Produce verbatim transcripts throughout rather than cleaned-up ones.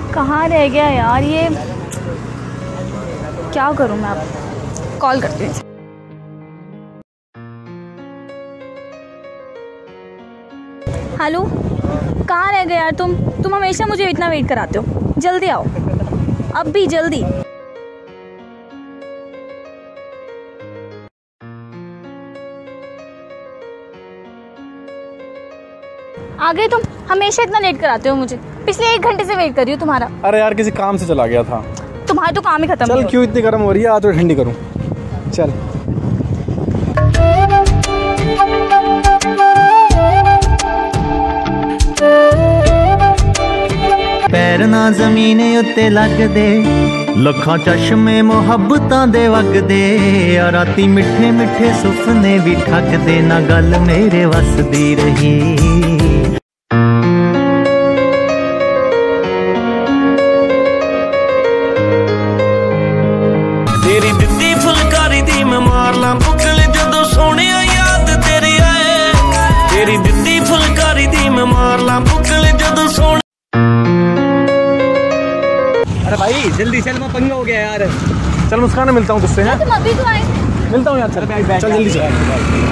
कहाँ रह गया यार ये, क्या करूँ मैं अब, कॉल करती हूँ। हेलो, कहाँ रह गए यार तुम तुम हमेशा मुझे इतना वेट कराते हो, जल्दी आओ अब भी जल्दी। आ गए तुम, हमेशा इतना लेट कराते हो मुझे, पिछले एक घंटे से वेट कर रही हूँ तुम्हारा। अरे यार किसी काम से चला गया था। तुम्हारा तो काम ही खत्म। चल क्यों इतनी गर्म हो रही है, आज तो ठंडी करूँ। चल पैर ना ज़मीन उत्ते लगदे, लखां चश्मे मुहब्बतां दे वगदे, आ राती मिठे मिठे सुपने भी ठगदे, ना गल मेरे वस दी रही। तेरी दित्ती फुलकारी दी मैं मार ला बुकल जदों सोहणिया याद तेरी आए, तेरी दित्ती फुलकारी दी मैं मार ला बुकल जदों सोहणिया। अरे भाई जल्दी चल, मैं पंगा हो गया यार। चल मुस्कान, मिलता हूँ तुझसे। तुम अभी तो आए। मिलता हूँ यार, चल चल जल्दी चल।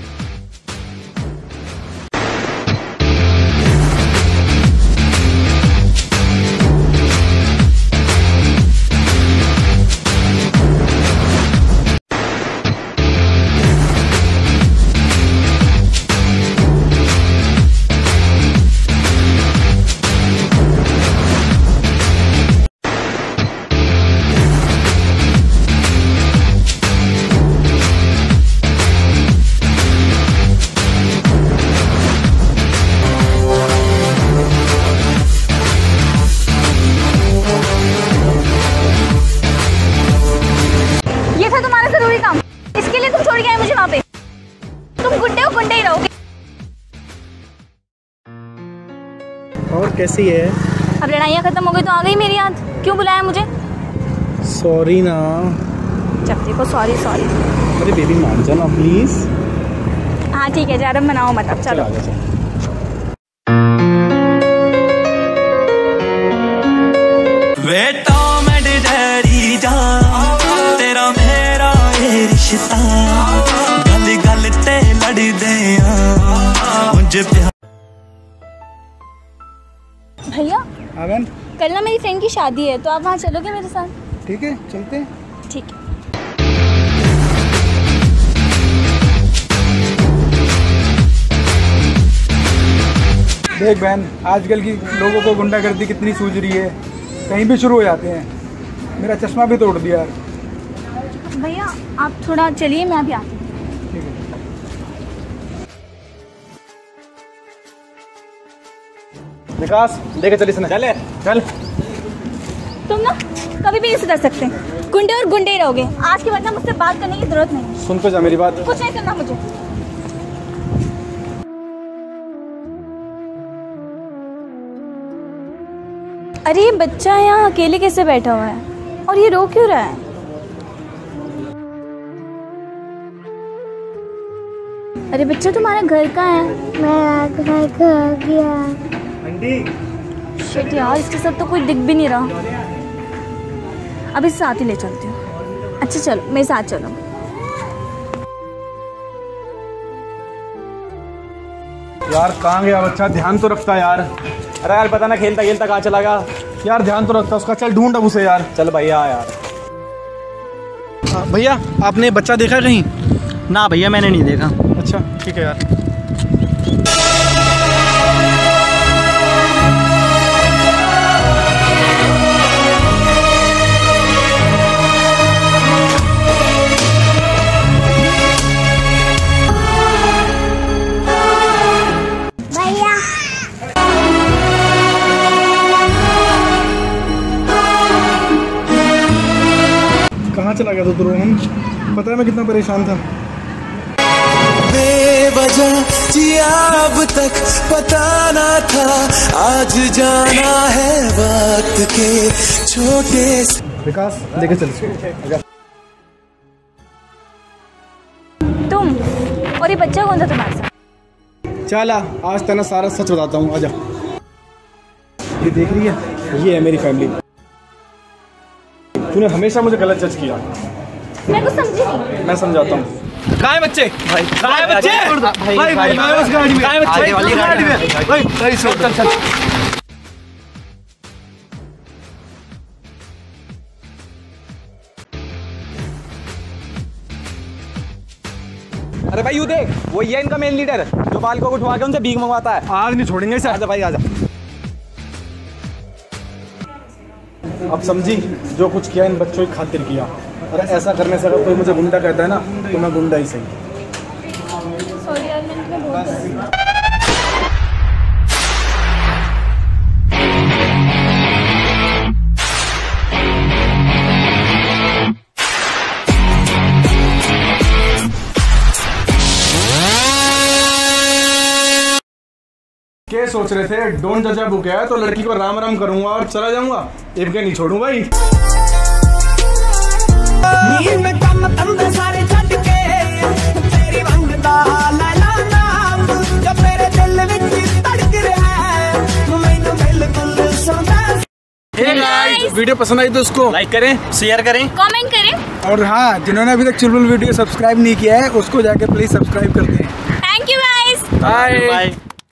और कैसी है? अब लड़ाइयाँ खत्म हो गई तो आ गई मेरी याद, क्यों बुलाया मुझे? सॉरी ना। जब देखो सॉरी सॉरी। अरे बेबी मान जाओ ना प्लीज। हाँ ठीक है, ज़्यादा मनाओ मत अब, चलो। बेटा मैं डैडी जा, तेरा मेरा ये रिश्ता, गल गल ते लड़दे आ मुझे प्यार। भैया आवन, कल ना मेरी फ्रेंड की शादी है, तो आप वहाँ चलोगे मेरे साथ? ठीक है चलते हैं। ठीक है। देख बहन, आजकल की लोगों को गुंडागर्दी कितनी सूझ रही है, कहीं भी शुरू हो जाते हैं। मेरा चश्मा भी तोड़ दिया यार। भैया आप थोड़ा चलिए, मैं अभी आती हूँ। ठीक है। विकास लेके चल इसने। चले चल। तुम ना कभी भी नहीं सुधर सकते, गुंडे और गुंडे ही रहोगे। आज के बाद ना मुझसे बात करने की जरूरत नहीं। सुन तो जा मेरी बात। कुछ नहीं सुनना मुझे। अरे ये बच्चा यहाँ अकेले कैसे बैठा हुआ है, और ये रो क्यों रहा है? अरे बच्चा तुम्हारा घर कहाँ है? मेरा घर खो गया। शिट यार, इसके साथ तो कोई दिख भी नहीं रहा। अब इस साथ ही ले चलती हूँ। अच्छा चलो मेरे साथ चलो। यार कहाँ गया बच्चा, ध्यान तो रखता यार। अरे यार पता ना खेलता खेलता कहाँ चला गया यार, ध्यान तो रखता उसका। चल ढूंढ अब उसे यार। चल भैया यार। भैया आपने बच्चा देखा कहीं? ना भैया मैंने नहीं देखा। अच्छा ठीक है यार। भैया कहाँ चला गया तो रोहन? पता है मैं कितना परेशान था। बेवजह जिया अब तक पता ना था, आज जाना है वक्त के छोटे। विकास लेके चल इसको। तुम और ये बच्चा कौन था तुम्हारे साथ? चला आज तेना सारा सच बताता हूँ, आजा। ये देख रही है, ये है मेरी फैमिली। तूने हमेशा मुझे गलत जज किया। मैं कुछ समझी नहीं। मैं समझाता हूँ। कहाँ है बच्चे? भाई कहाँ है बच्चे? भाई भाई भाई मैं उस गाड़ी में। कहाँ है बच्चे? आगे वाली गाड़ी में। भाई भाई चल चल चल। अरे भाई यू देख, वो ये इनका मेन लीडर जो बालकों को उठवा के उनसे भीख मंगवाता है। आज नहीं छोड़ेंगे इसे। आजा भाई आजा। अब समझी जो कुछ किया इन बच्चों की खातिर किया। अरे ऐसा करने से अगर कोई मुझे गुंडा कहता है ना तो मैं गुंडा ही सही। सॉरी यार, मैंने तुम्हें बहुत क्या सोच रहे थे? डोंट जज अ बुक है तो लड़की को राम राम करूंगा और चला जाऊंगा। इनके नहीं छोड़ूं भाई। वीडियो पसंद आई तो उसको लाइक करें, शेयर करें, कमेंट करें। और हाँ, जिन्होंने अभी तक चुलबुल वीडियो सब्सक्राइब नहीं किया है उसको जाके प्लीज सब्सक्राइब कर दें। Thank you guys. Bye. Bye.